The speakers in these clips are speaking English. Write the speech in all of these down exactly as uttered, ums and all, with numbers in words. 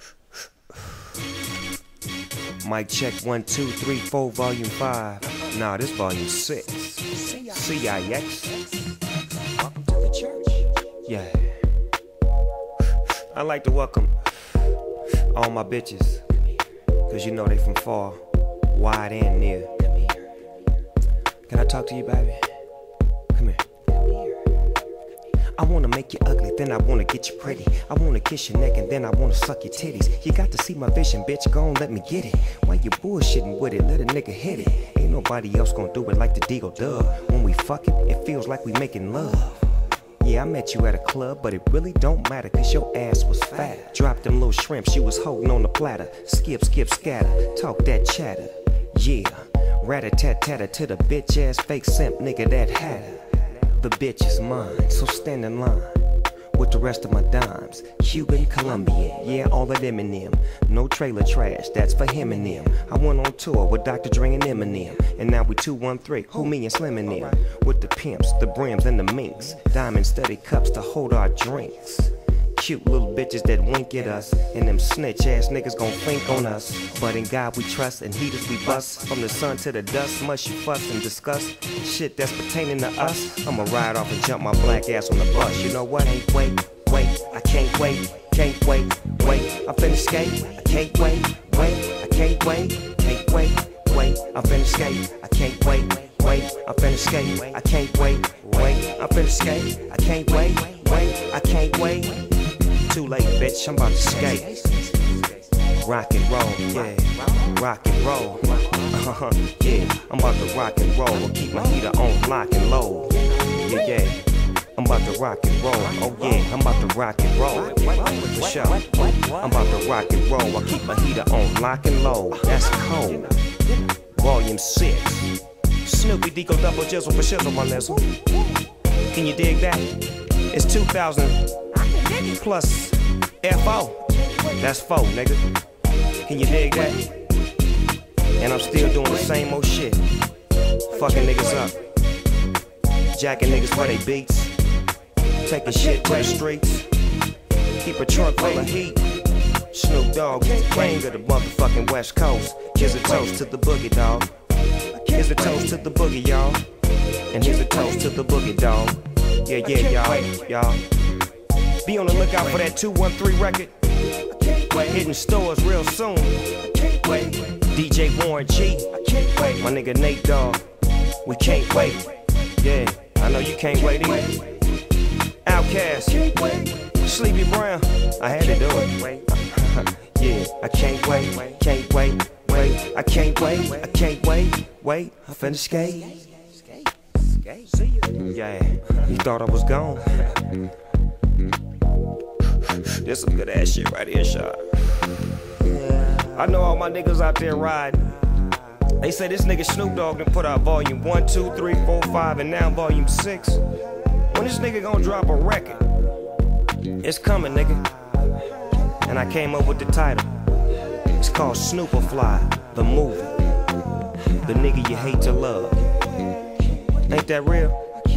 Mic check one, two, three, four, volume five. Nah, this volume six. C I X. Welcome to the church. Yeah. I'd like to welcome all my bitches, cause you know they from far, wide and near. Can I talk to you, baby? Come here. I wanna make you ugly, then I wanna get you pretty. I wanna kiss your neck and then I wanna suck your titties. You got to see my vision, bitch, go on, let me get it. Why you bullshitting with it, let a nigga hit it. Ain't nobody else gonna do it like the Deagle Dub. When we fucking, it feels like we making love. Yeah, I met you at a club, but it really don't matter, cause your ass was fat. Dropped them little shrimps you was holding on the platter. Skip, skip, scatter, talk that chatter. Yeah, rat-a-tat-tatter to the bitch-ass fake simp nigga that had her. The bitch is mine, so stand in line with the rest of my dimes. Cuban, Colombian, yeah, all of them in them. No trailer trash, that's for him and them. I went on tour with Doctor Dre and Eminem, and now we two one three, who me and Slim and them. With the pimps, the brims, and the minks. Diamond studded cups to hold our drinks. Cute little bitches that wink at us, and them snitch ass niggas gon' think on us. But in God we trust, and heaters we bust. From the sun to the dust, must you fuss and discuss shit that's pertaining to us. I'ma ride off and jump my black ass on the bus. You know what? Ain't wait, wait, I can't wait, can't wait, wait. I'm finna skate, I can't wait, wait, I can't wait, can't wait, wait. I'm finna skate, I can't wait, wait. I'm finna skate, I can't wait, wait. I'm finna skate, I can't wait, wait, I can't wait. Too late, bitch, I'm about to skate. Rock and roll, yeah. Rock and roll. Uh-huh, yeah. I'm about to rock and roll. I'll keep my heater on lock and low. Yeah, yeah. I'm about to rock and roll. Oh yeah, I'm about to rock and roll. For sure. I'm about to rock and roll. I'll keep my heater on lock and low. That's cold. Volume six. Snoopy Deagle Double Jizzle for shizzle my nizzle. Can you dig that? It's two thousand plus F O. That's four, nigga. Can you dig that? And I'm still doing the same old shit. Fucking niggas up. Jacking niggas for they beats. Taking shit to the streets. Keep a trunk full of heat. Snoop Dogg is the king of the motherfucking West Coast. Here's a toast to the boogie, dog. Here's a toast to the boogie, y'all. And here's a toast to the boogie, dog. Yeah, yeah, y'all, y'all. Be on the lookout for that two one three record. Hitting stores real soon. D J Warren G. My nigga Nate Dogg. We can't wait. Yeah, I know you can't wait either. Outkast. Sleepy Brown. I had to do it. Yeah, I can't wait. Can't wait. Wait. I can't wait. I can't wait. Wait. I finna skate. Yeah, you thought I was gone. This some good ass shit right here, shot. I know all my niggas out there riding. They say this nigga Snoop Dogg done put out volume one, two, three, four, five, and now volume six. When this nigga gonna drop a record? It's coming, nigga. And I came up with the title. It's called Snoopafly, the movie. The nigga you hate to love. Ain't that real?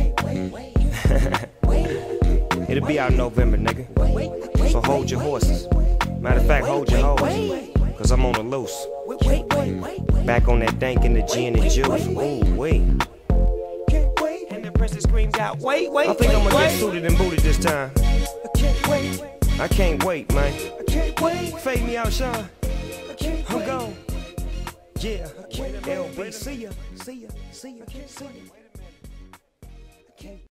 It'll be out in November, nigga. So hold your horses. Matter of fact, hold your hoes. Cause I'm on the loose. Back on that dank and the gin and juice. Ooh, wait. And the princess screamed out, wait, wait, I think I'm gonna get suited and booted this time. I can't wait, man. Fade me out, Sean. I'm gone. Yeah. L B, see ya, see ya, see ya, see ya.